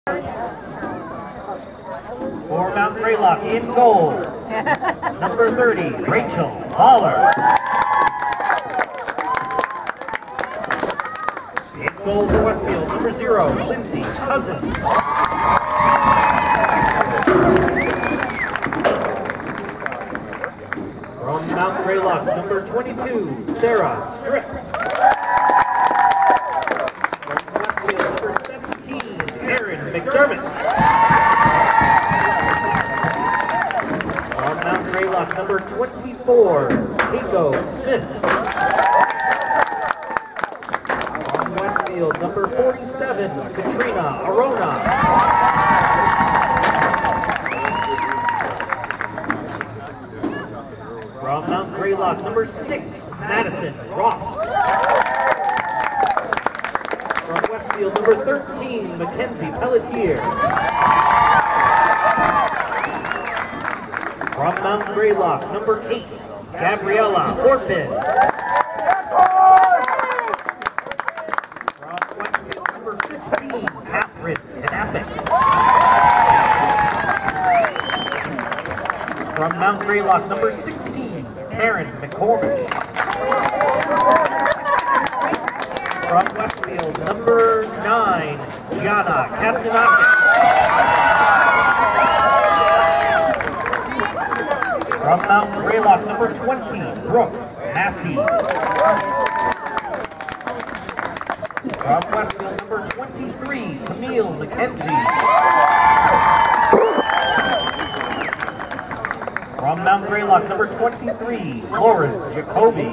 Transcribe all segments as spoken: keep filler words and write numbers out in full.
For Mount Greylock in goal, number thirty, Rachel Lawler. In goal for Westfield, number zero, Lindsay Cousins. From Mount Greylock, number twenty-two, Sarah Stripp. From Westfield, number seventeen, Erin McDermott. From Mount Greylock, number twenty-four, Keiko Smith. From Westfield, number forty-seven, Katrina Arona. From Mount Greylock, number six, Madison Ross. From Westfield, number thirteen, Mackenzie Pelletier. From Mount Greylock, number eight, Gabriella Orpin. From Westfield, number fifteen, Catherine Knappich. From Mount Greylock, number sixteen, Karen McCormick. From Westfield, number nine, Gianna Katsunakis. From Mount Greylock, number twenty, Brooke Massey. From Westfield, number twenty-three, Camille McKenzie. From Mount Greylock, number twenty-three, Lauren Jacoby.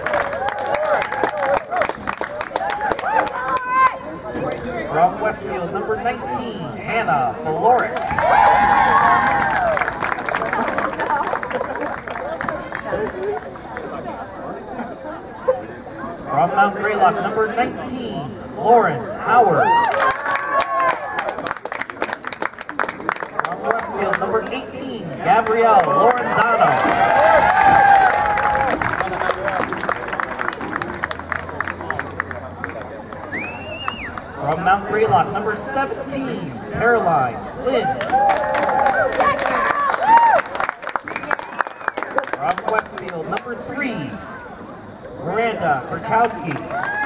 From Westfield, number nineteen, Hannah Faloric. From Mount Greylock, number nineteen, Lauren Howard. From Westfield, number eighteen, Gabrielle Lorenzano. From Mount Greylock, number seventeen, Caroline Lynn. From Westfield, number three, Miranda Berchowski.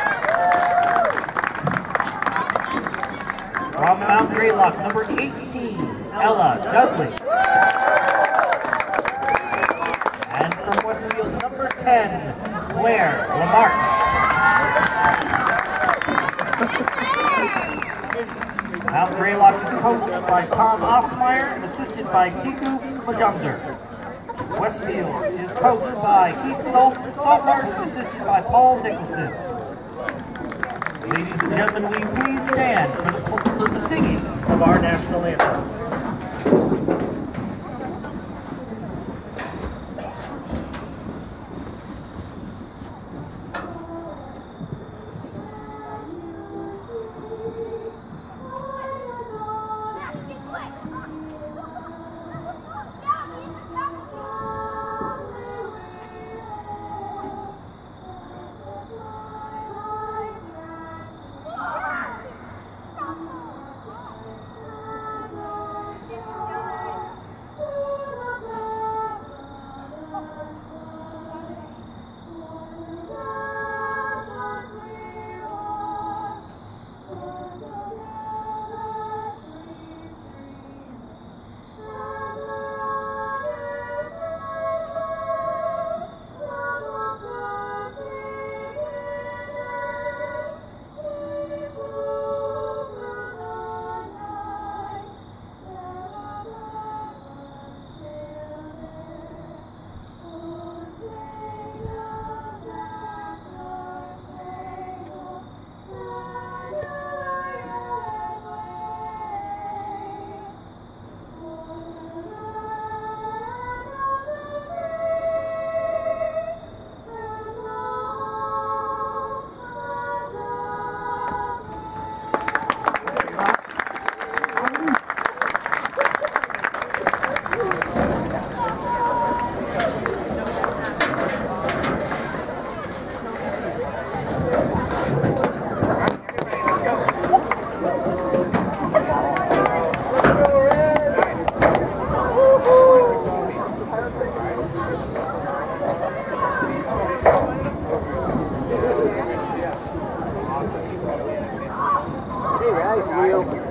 From Mount Greylock, number eighteen, Ella Dudley. And from Westfield, number ten, Claire Lamarche. Mount Greylock is coached by Tom Offsmeyer and assisted by Tiku Majumzer. Westfield is coached by Keith Saltmars and assisted by Paul Nicholson. Ladies and gentlemen, will you please stand for the, for the singing of our national anthem.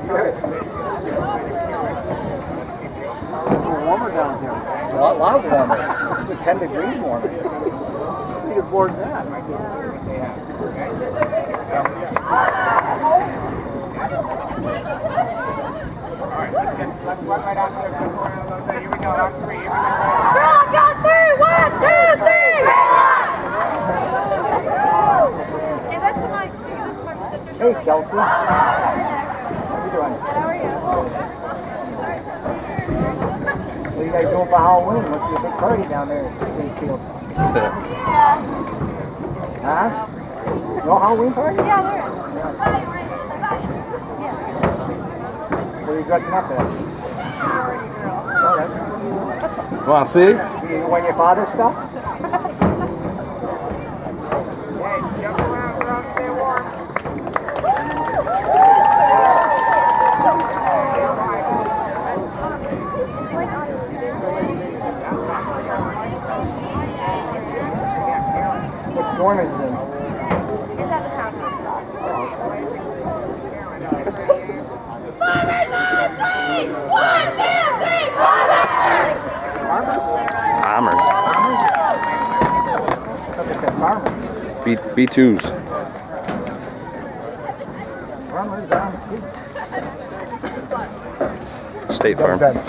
Warmer down here. It's a lot, lot warmer. It's like ten degrees warmer. I think it's more than that. Alright, let's get let's one right out there. Here we go, on three. Here we go. Girl, go three! One, two, three! Hey, that's my, that's my sister. Hey, Kelsey. How you doing? How are you? What are you guys doing for Halloween? Must be a big party down there at Springfield. Yeah. Huh? No Halloween party? Yeah, there is. What are you dressing up as? Alright. Want to see? You wearing your father's stuff? Hey, jump around, bro. Stay warm. Which dorm is it in? It's at the townhouse. Farmers on three! One, two, three, farmers! Farmers? Farmers. I thought they said farmers. B B twos. Farmers on three. State Farm. Good.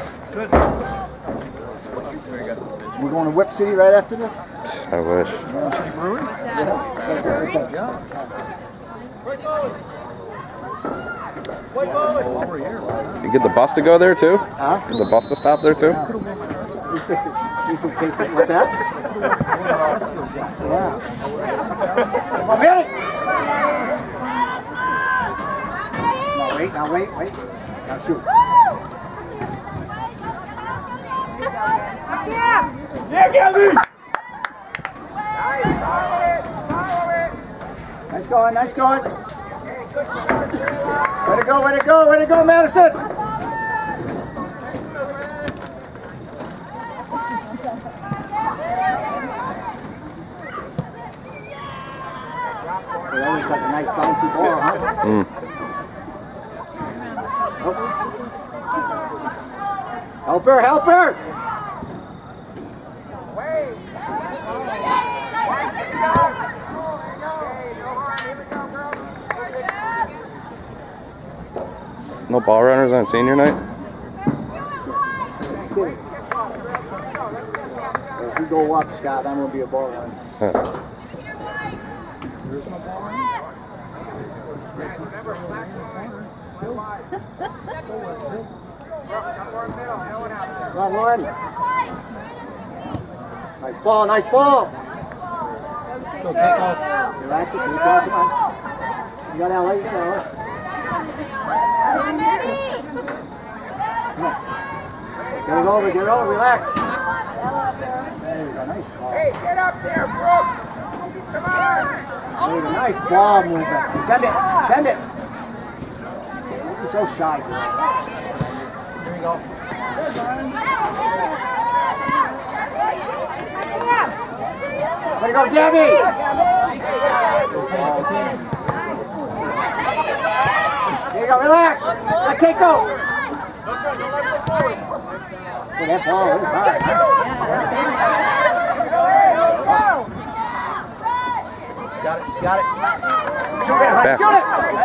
We're going to Whip City right after this? I wish. You get the bus to go there too? Huh? Get the bus to stop there too? What's that? Yeah. Come on, hit it! Now wait, now wait, wait. Now shoot. Nice going, nice going. Way to go, way to go, way to go, Madison! Well, that looks like a nice bouncy ball, huh? Mm. Oh. Help her, help her! No ball runners on senior night? If we go up, Scott, I'm going to be a ball run. Huh. There's no ball run? Come on, Lauren. Nice ball, nice ball. Relax it, keep going, come on. You got Ella, you got Ella. Come on. Get it over, get it over, relax. There you go, nice ball. Hey, get up there, Brooke. Come on. There you go, nice ball movement. Send it, send it. Don't be so shy, girl. Here we go. Way to go, Debbie! There you go, relax. Let Kate go. Well, that ball is hard, huh? Got it, got it. Shoot it, honey, shoot it!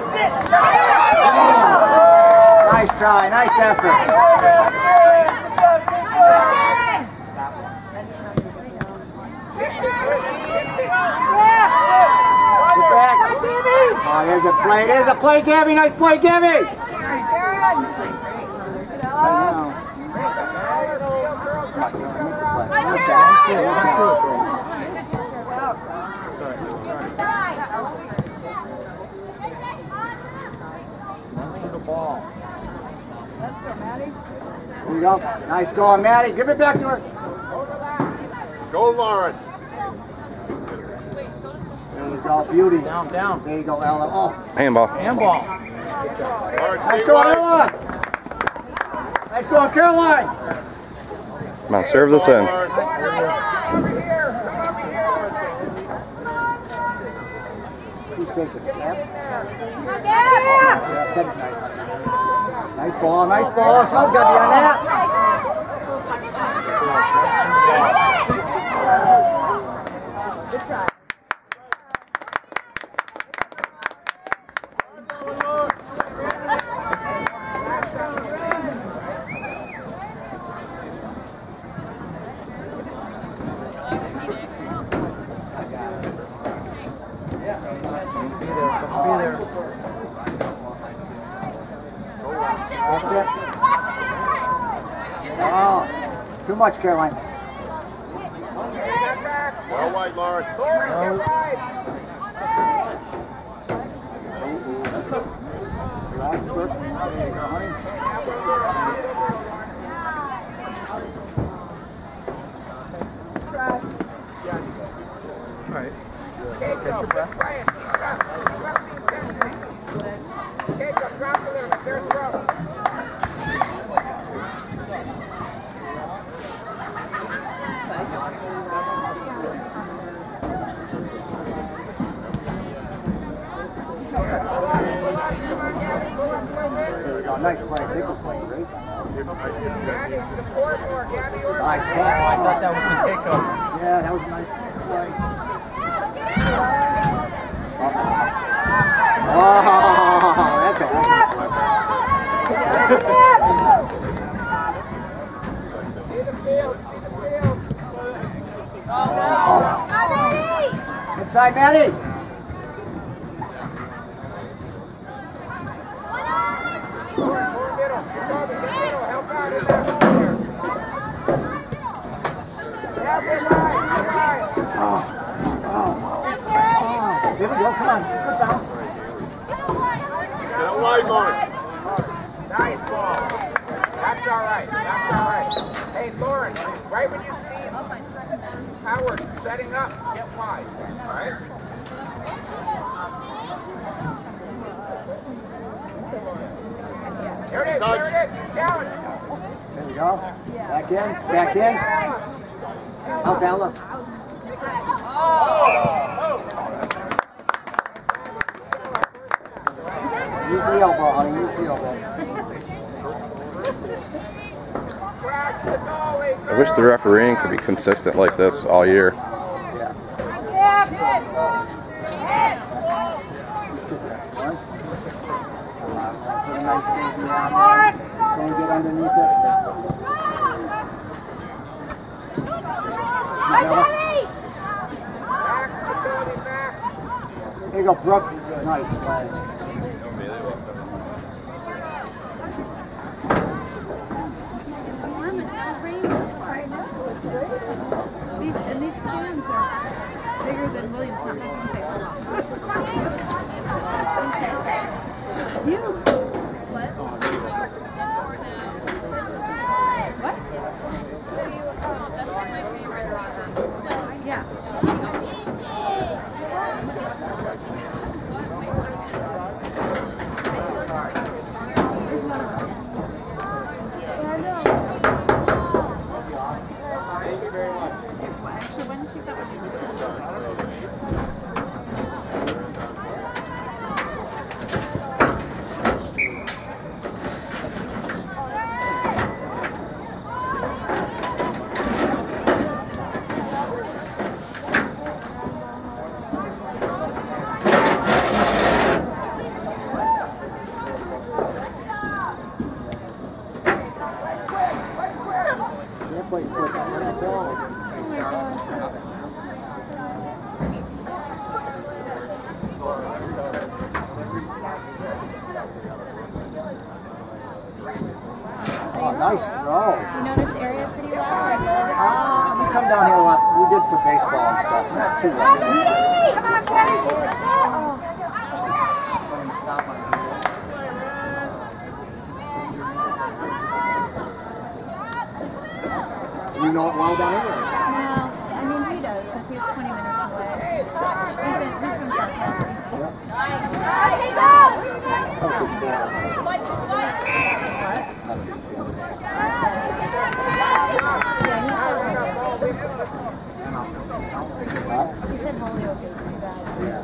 Nice try, nice effort. Get back. Oh, there's a play, there's a play, Gabby. Nice play, Gabby. Here you go. Nice going, Maddie. Give it back to her. Go, Lauren. There you go, beauty. Down, down. There you go, Ella. Oh, Handball. Handball. nice going, Ella. Nice going, Caroline. Come on, serve this in. Who's taking it? Yep. Yeah! Yeah, send it nice. Nice ball, nice ball. Someone's got to be on that. That's it. Oh, too much, Caroline. Well wide, Lauren. Last foot. There you go, honey. All right. Catch your breath. Jacob, drop a little bit. There's throw. There we go. Nice play. Big play, right? Support more, Gabby. Nice play. I thought that was the kickoff. Yeah, that was a nice play. Oh, that's a heck of a play. Inside, Maddie. Oh, oh, oh. Here we go. Come on. Good bounce. Get it wide, Lauren. Nice ball. That's all right. That's all right. Hey, Lauren, right when you see Howard setting up, get wide. All right? There it is. There it is. Challenge. There we go. Back in. Back in. Out down, look. Use the elbow, honey. Use the elbow. I wish the refereeing could be consistent like this all year. Yeah. Let's get that one. Come on. Put a nice baby down there. Can't get underneath it. There you go, Brooke. Nice play. It's warm and no rain so far. These and these stands are bigger than Williams. Not meant to say you. What? What? That's one of my favorites. Yeah. Actually, why don't you that would be Can't play quick. Oh, nice throw. You know this area pretty well? Ah, we come down here a lot. We did for baseball and stuff. Not too well. Do you know it well down here? No, I mean he does because he's twenty minutes away. He's, in, he's from South Carolina. Yeah. Okay, go! Not a big fan. What? Not a big fan. Huh? He said Holyoke is pretty bad.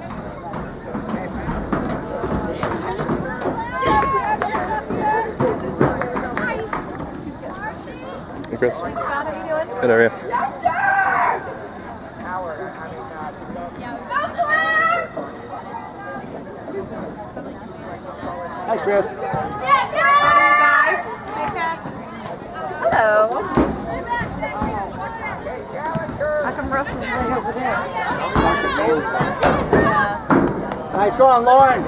Yeah. Chris. Scott, how you doing? Good, how are you? Howard, I mean, Hi, Chris. Hey guys. Hey Cass. Hello. How come Russell's way over there? Yeah. Nice going, Lauren.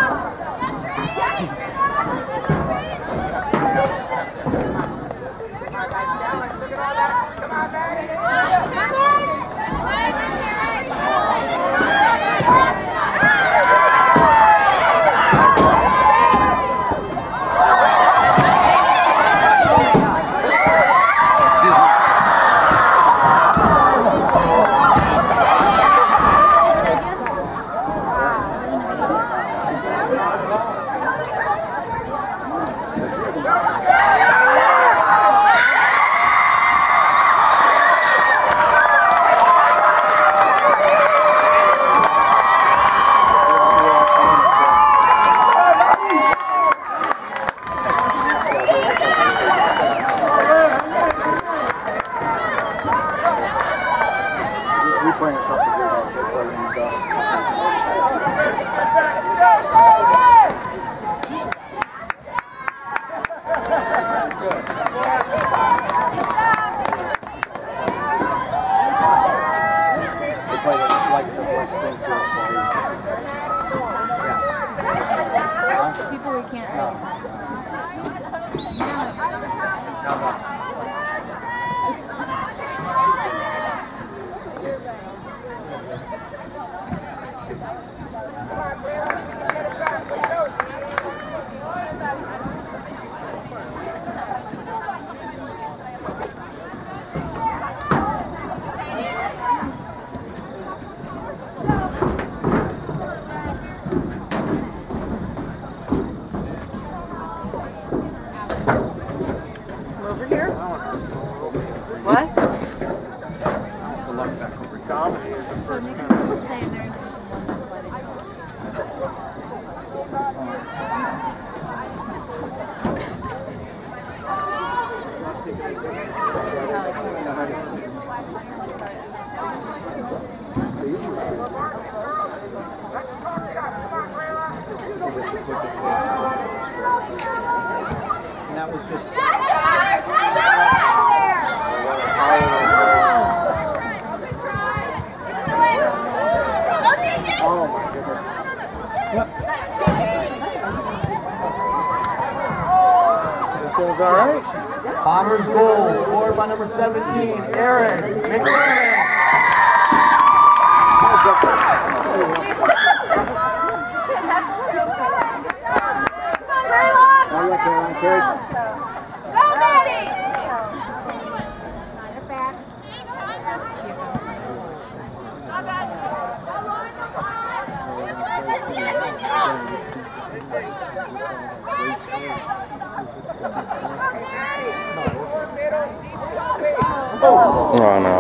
People we can't. Over here? What? So Nick is saying they're in Division One, that's why they And that was just... Oh my goodness. Yep. Feels all right. Bombers goal scored by number seventeen, Aaron McLaren. Oh, yeah, Caroline, carry. Go, Maddie! Oh no.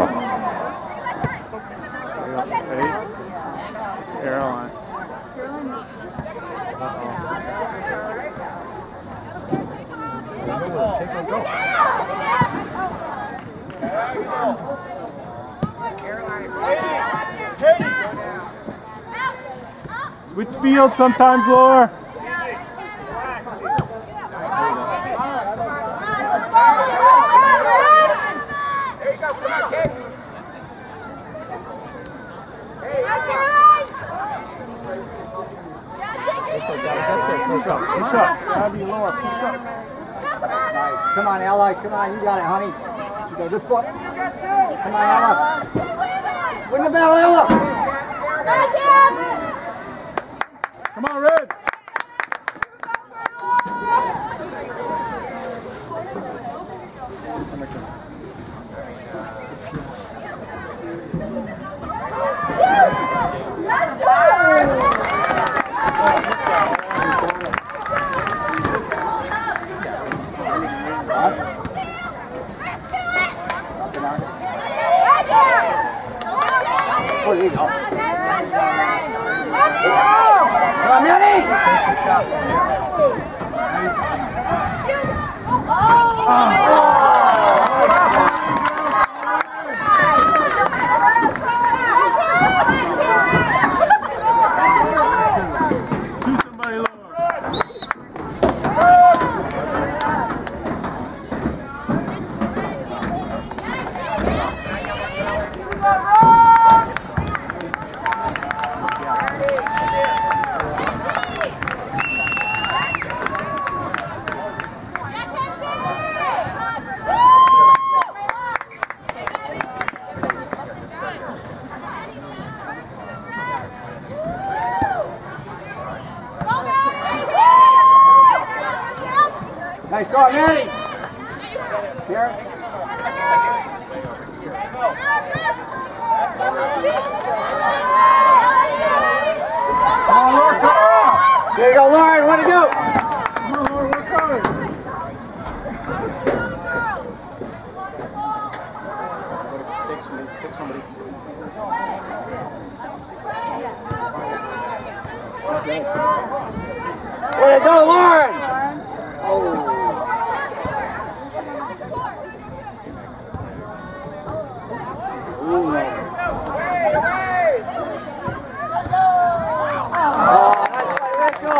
Ready? Caroline. Switch field sometimes, Laura. There you go, come on, kids. Push up, push up. Abby, Laura, push up. Nice. Come on, Ella. Come on, you got it, honey. You got a good foot. Come on, Ella. Win the battle, Ella. Come on, Red. Oh, there you go. Come on, Manny! Oh! Go, Manny. Here. Come on, Lord, come on. There you go, Lauren. What to do? Come on, Lord, we're coming. Pick somebody. Pick somebody. Way to go, Lauren! Oh. Ooh. Oh, that's by Rachel.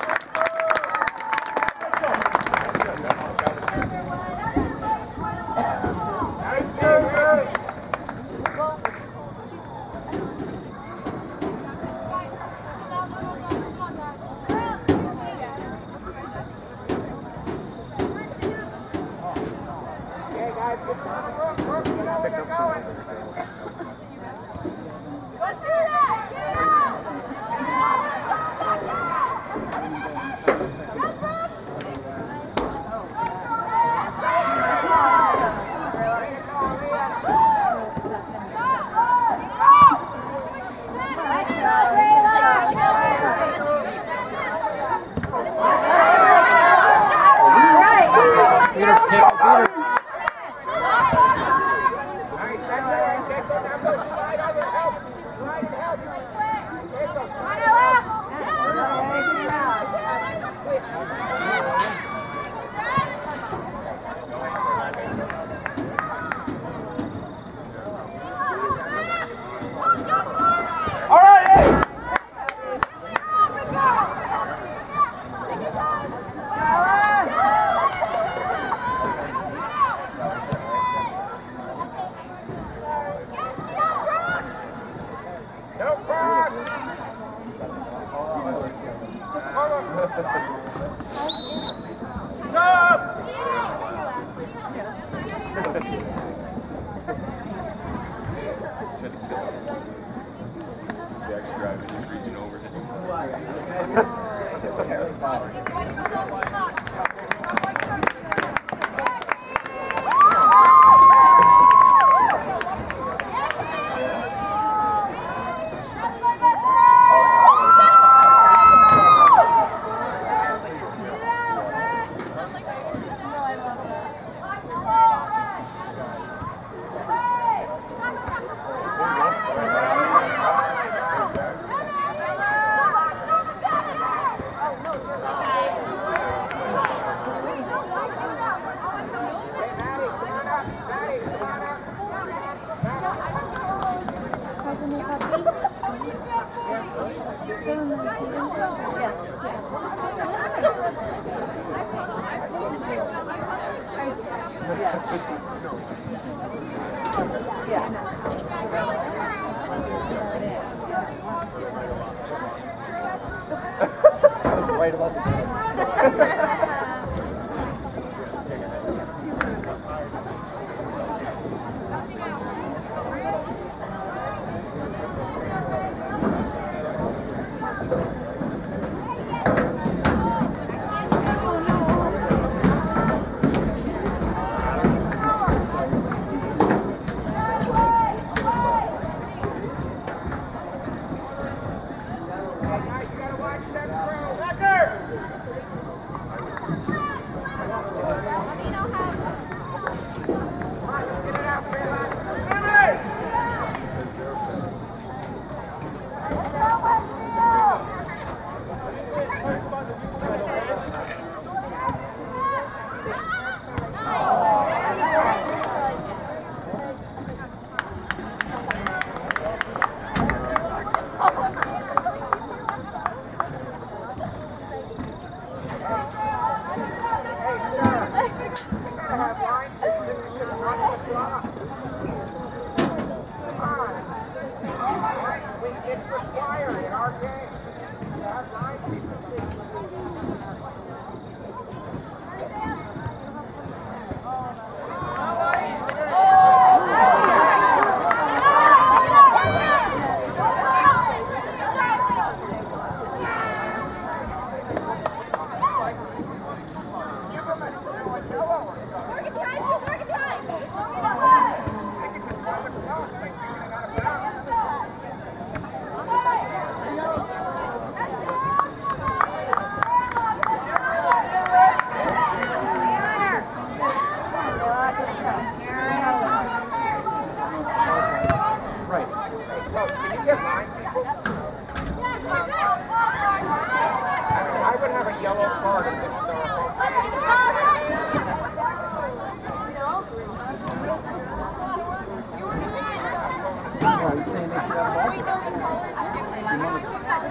Right about the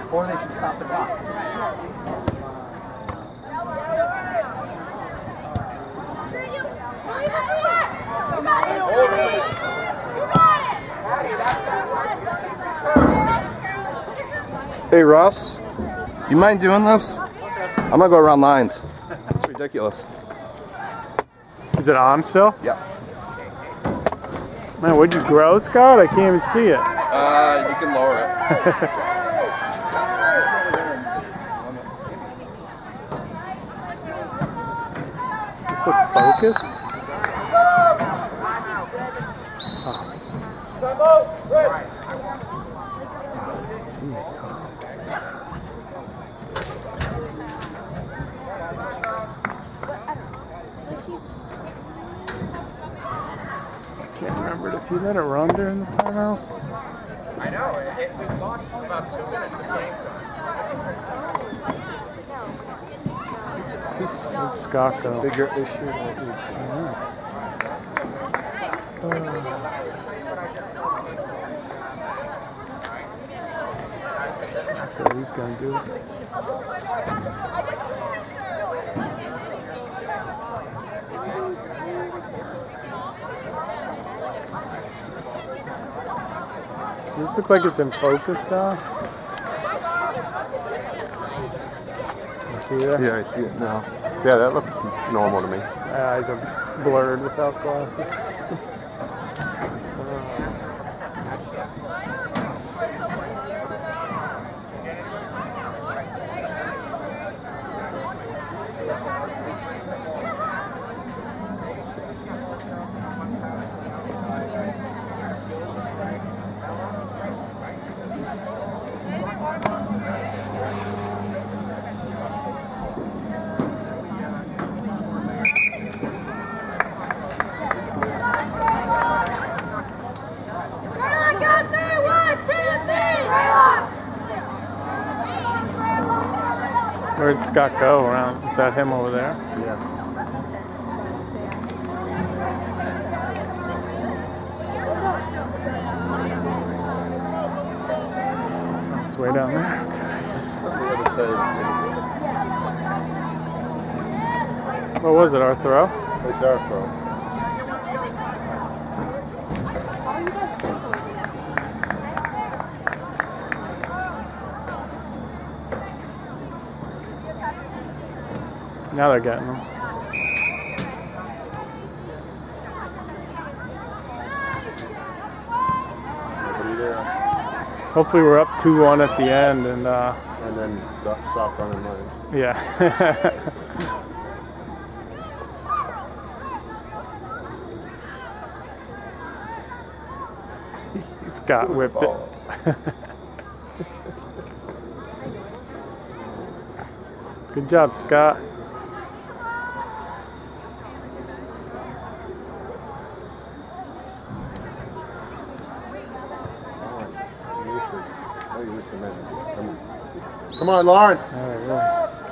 or they should stop the clock. Hey Ross, you mind doing this? I'm gonna go around lines. It's ridiculous. Is it on still? Yeah. Man, what'd you grow, Scott? I can't even see it. Uh, you can lower it. This looks focused. I can't remember. Does he let it run during the timeouts? I know. It, it, we lost about two minutes of game time. Scott, though. Bigger issue than we So he's gonna do it. Does this look like it's in focus now? You see that? Yeah, I see it now. Yeah, that looks normal to me. My eyes are blurred without glasses. Where'd Scott go around? Is that him over there? Yeah. It's way down there. That's the other side. What was it, our throw? It's our throw. Now they're getting them. Nobody there. Hopefully we're up two one at the end and uh And then stop running lines. yeah. Scott whipped it. Good job, Scott. Come on, Lauren. Oh, really.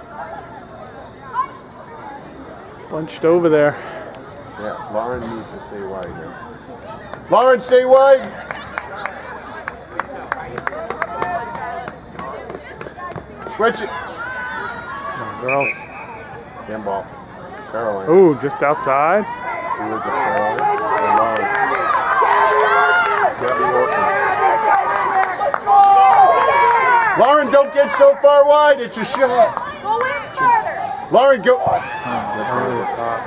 Bunched over there. Yeah, Lauren needs to stay wide here. Lauren, stay wide. Switch it. Oh, girls. Handball. Caroline. Ooh, just outside. Who is it, Caroline? Or Lauren? Gabby Orton. Lauren, don't get so far wide. It's a shot. Go in further. Lauren, go. Oh, that's over the top.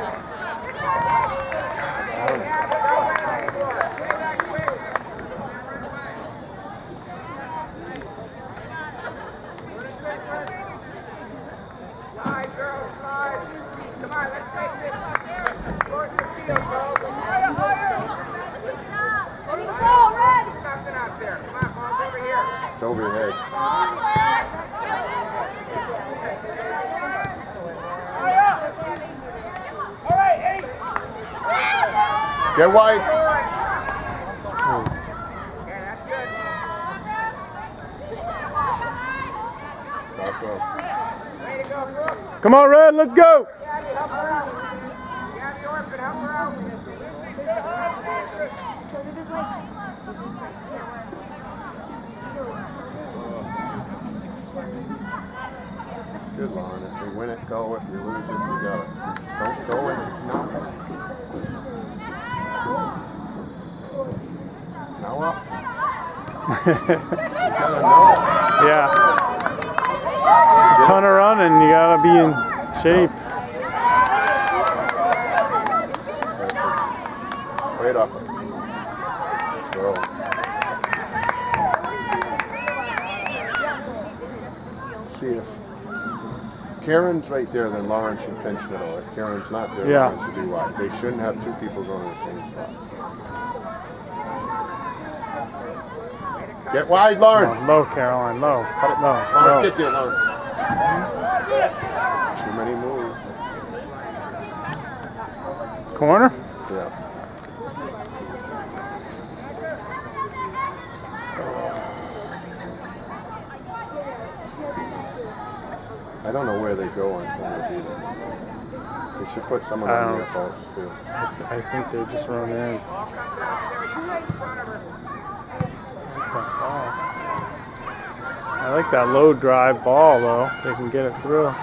Slide, girls, slide. Come on, let's make this short the field, girls. Nothing out there. Come on, ball's over here. It's over your head. Get wide. Come on, Red, let's go. good, Lauren. If you win it, go. If you lose it, you got it. Don't go into nothing. Now up. You gotta know. Yeah. Ton of running, you gotta be in shape. Wait up. Go. See if Karen's right there, then Lauren should pinch middle. If Karen's not there, Yeah. Lauren should be wide. They shouldn't have two people going to the same spot. Get wide, Lauren. Oh, low, Caroline, low. Cut it. Low, Lauren, low. get there, Lauren. Too many moves. Corner? Yeah. I don't know where they go on corners either. They should put someone I on don't- the post too. I think they just run in. I like that low drive ball though. They can get it through.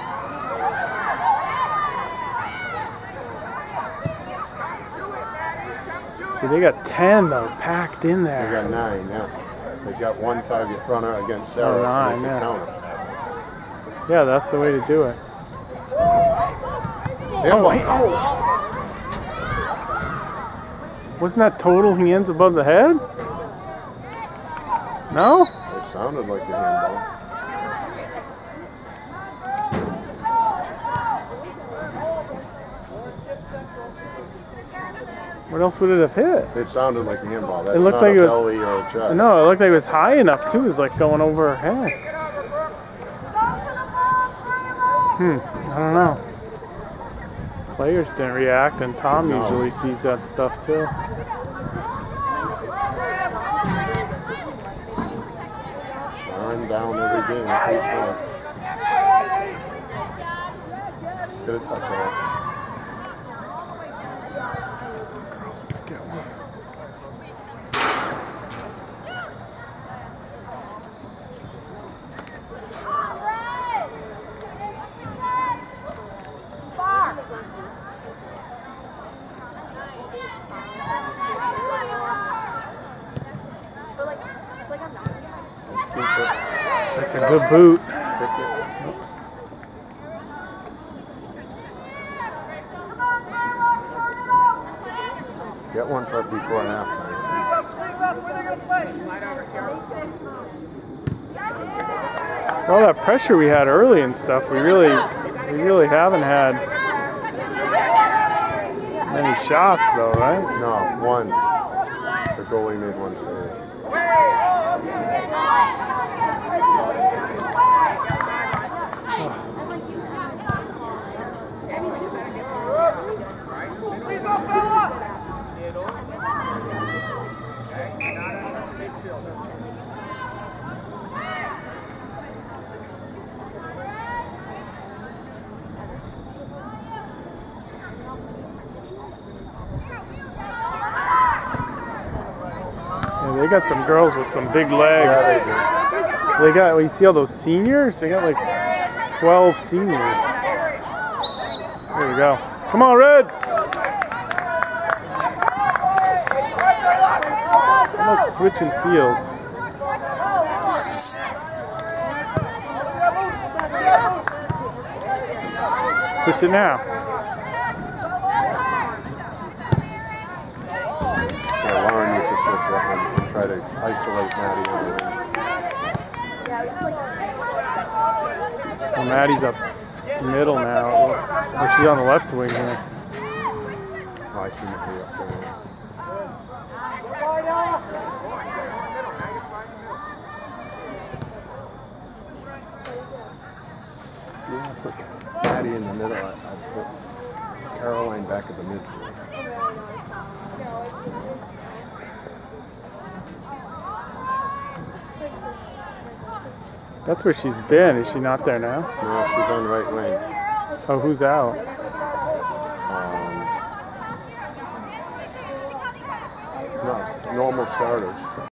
See, they got ten though, packed in They there. got nine, yeah. They got one target runner against Sarah, Oh, nine, so they yeah. can count it. Yeah, that's the way to do it. Yeah, Oh, well, hey, oh. Wasn't that total hands above the head? No? it sounded like a handball. What else would it have hit? It sounded like a handball. That's It looked not like a it was- belly or a chest. No, it looked like it was high enough too. It was like going over her head. Hmm, I don't know. Players didn't react, and Tom No. usually sees that stuff too. Lauren down every game. Please go. Get a touch on it. Girls, let's get one. Keep it. That's a good boot. Kick it. Get one for before and after. All that pressure we had early and stuff, we really, we really haven't had many shots though, right? No, one. The goalie made one save. Yeah, they got some girls with some big legs. They got, well, you see all those seniors? They got like twelve seniors. There we go. Come on, Red! How about switching fields? Switch it now. Yeah, Lauren needs to switch that one and try to isolate Maddie on the wing. Well, Maddie's up middle now. Or she's on the left wing here. Oh, I shouldn't be up there. Yeah, I put Maddie in the middle. I, I put Caroline back at the midfield. That's where she's been. Is she not there now? No, she's on the right wing. Oh, who's out? Um, no, normal starters.